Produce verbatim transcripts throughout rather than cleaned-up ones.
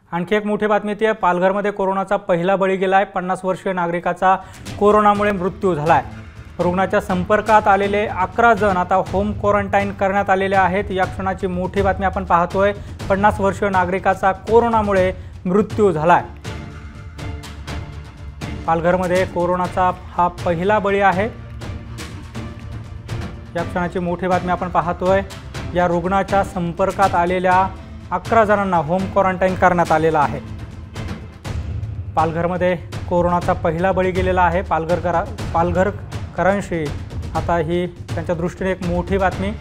आणखी एक मोठी बातमी ती आहे, पालघरमध्ये कोरोनाचा पहिला बळी गेलाय। पन्नास वर्षीय नागरिकाचा कोरोनामुळे मृत्यू झालाय। रुग्णाच्या संपर्कात आलेले अकरा जण आता होम क्वारंटाईन करण्यात आलेले आहेत। या क्षणाची मोठी बातमी आपण पाहतोय। पन्नास वर्षीय नागरिकाचा कोरोनामुळे मृत्यू झालाय। पालघरमध्ये कोरोनाचा हा पहिला बळी आहे। या क्षणाची मोठी बातमी आपण पाहतोय। या रुग्णाच्या संपर्कात आलेल्या अकरा जणांना होम क्वारंटाईन करण्यात आलेला आहे। पालघरमध्ये कोरोनाचा पहिला बळी गेलेला आहे। पालघरकरा पालघरकरांशी आता ही त्यांच्या दृष्टीने एक मोठी बातमी।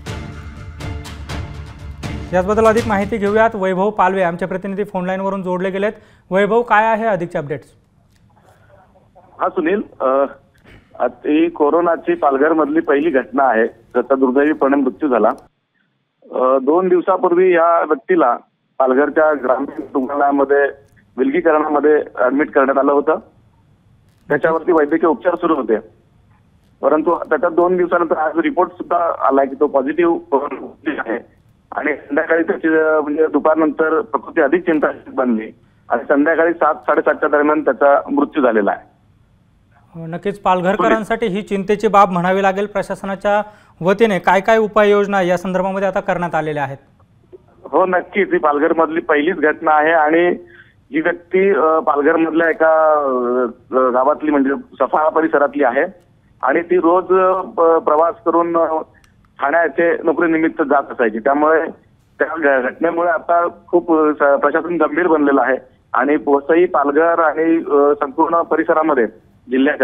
याबद्दल अधिक माहिती घेऊयात। वैभव पालवे आमचे प्रतिनिधी फोन लाईन वरून जोडले गेलेत। वैभव, काय आहे अधिकचे अपडेट्स? हा सुनील, ही कोरोनाची पालघर मधली पहिली घटना आहे ज्याचा दुर्दैवीपणे मृत्यू झाला। दोन दिवसापूर्वी या व्यक्तीला पालघरच्या ग्रामीण रुग्णालयामध्ये विलगीकरणामध्ये ऍडमिट करण्यात आलं होतं। त्याच्यावरती वैद्यकीय उपचार सुरू होते, परंतु त्याच्या दोन दिवसानंतर आज रिपोर्ट सुद्धा आलाय की तो पॉझिटिव्ह आहे आणि संध्याकाळी त्याची म्हणजे दुपारनंतर प्रकृती अधिक चिंताजनक बनली आणि संध्याकाळी सात साडेसातच्या दरम्यान त्याचा मृत्यू झालेला आहे। नक्कीच पालघरकरांसाठी ही चिंतेची बाब म्हणावी लागेल। प्रशासनाच्या वतीने काय काय उपाययोजना या संदर्भामध्ये आता करण्यात आलेल्या आहेत? हो नक्कीच, ही पालघर मधली पहिलीच घटना आहे आणि ही व्यक्ती पालघर मधल्या एका गावातली म्हणजे सफाळा परिसरातली आहे आणि ती रोज प्रवास करून ठाण्याचे नोकरीनिमित्त जात असायची। त्यामुळे त्या घटनेमुळे आता खूप प्रशासन गंभीर बनलेलं आहे आणि वसई, पालघर आणि संपूर्ण परिसरामध्ये जिल्ह्याच्या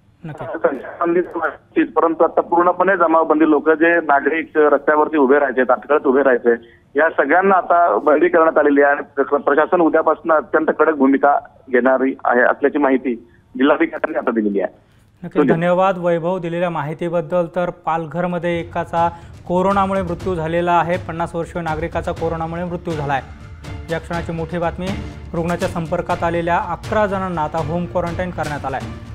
परंतु आता पूर्णपणे जमावबंदी, लोक जे नागरिक रस्त्यावरती उभे राहायचे, तात्काळ उभे राहायचे, या सगळ्यांना आता बंदी करण्यात आलेली आहे आणि प्रशासन उद्यापासून अत्यंत कडक भूमिका घेणारी आहे असल्याची माहिती जिल्हाधिकाऱ्यांनी आता दिलेली आहे। नक्कीच धन्यवाद वैभव दिलेल्या माहितीबद्दल। तर पालघरमध्ये एकाचा कोरोनामुळे मृत्यू झालेला आहे। पन्नास वर्षीय नागरिकाचा कोरोनामुळे मृत्यू झाला आहे। या क्षणाची मोठी बातमी, रुग्णाच्या संपर्कात आलेल्या अकरा जणांना आता होम क्वारंटाईन करण्यात आलं आहे।